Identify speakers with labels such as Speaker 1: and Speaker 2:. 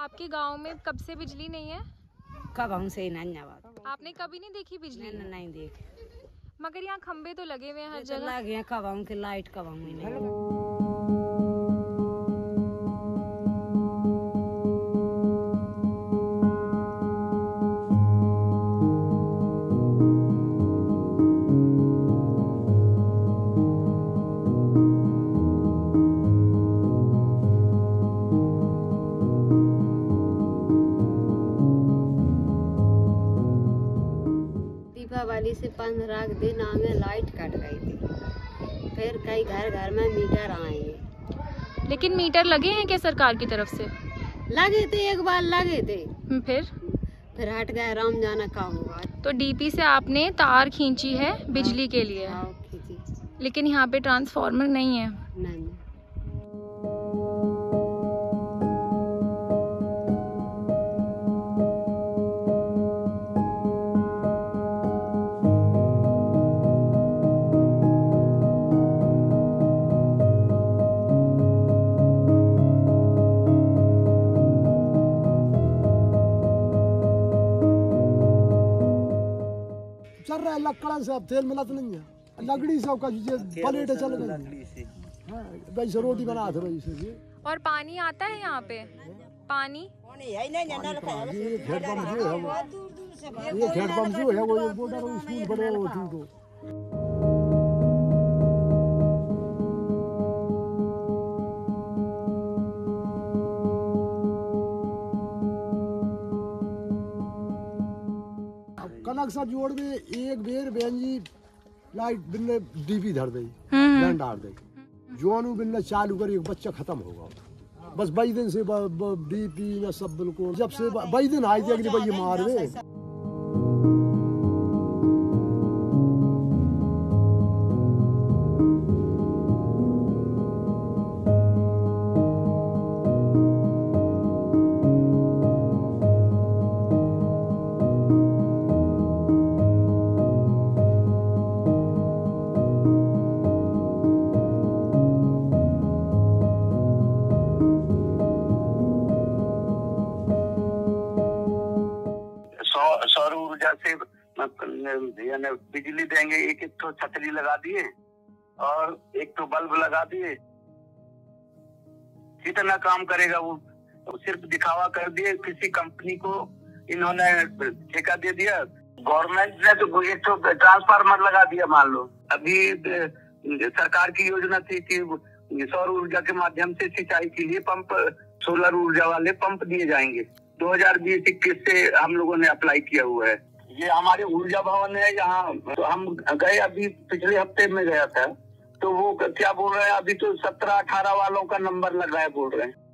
Speaker 1: आपके गांव में कब से बिजली नहीं है?
Speaker 2: कब हमसे नहीं बात।
Speaker 1: आपने कभी नहीं देखी बिजली?
Speaker 2: नहीं देख।
Speaker 1: मगर यहाँ खंबे तो लगे हुए हैं हर जगह।
Speaker 2: लगे हैं, कब हम के लाइट कब हम नहीं।
Speaker 3: दीपावली से 15 दिन हमें लाइट कट गई थी। फिर कई घर घर में मीटर आए।
Speaker 1: लेकिन मीटर लगे हैं क्या सरकार की तरफ से?
Speaker 3: लगे थे, एक बार लगे थे,
Speaker 1: फिर
Speaker 3: हट गए, राम जाना का हुआ।
Speaker 1: तो डीपी से आपने तार खींची है बिजली के लिए? लेकिन यहाँ पे ट्रांसफार्मर नहीं है।
Speaker 3: नहीं।
Speaker 4: चल रहा है लकड़ा से, अब तेल मिला तो नहीं है, लकड़ी से का प्लेट चल गई। वैसे रोटी बना थे वैसे।
Speaker 1: और पानी आता है यहाँ पे? पानी
Speaker 4: ये खेत पंप जो है, ये खेत पंप जो है वो बॉर्डर स्कूल बड़े होती तो। कनक सा जोड़ में एक बेर बेंजी लाइट बिन्ने डीपी धर दी, लाइन डाल दी, जोनू बिन्ने चालू करी, बच्चा खत्म होगा। बस 22 दिन से डीपी में सब बिल्कुल, जब से 22 दिन आई थी अगली बार ये मार में।
Speaker 5: सौर ऊर्जा से यानी बिजली देंगे। एक तो छतरी लगा दिए और एक तो बल्ब लगा दिए। कितना काम करेगा वो? सिर्फ दिखावा कर दिए, किसी कंपनी को इन्होंने ठेका दे दिया। गवर्नमेंट ने तो एक तो ट्रांसफार्मर लगा दिया। मान लो अभी सरकार की योजना थी कि सौर ऊर्जा के माध्यम से सिंचाई के लिए पंप, सोलर ऊर्जा वाले पंप दिए जाएंगे। 2020-21 से हम लोगों ने अप्लाई किया हुआ है। ये हमारे ऊर्जा भवन है यहाँ, तो हम गए, अभी पिछले हफ्ते में गया था, तो वो क्या बोल रहे हैं, अभी तो 17-18 वालों का नंबर लग रहा है बोल रहे हैं।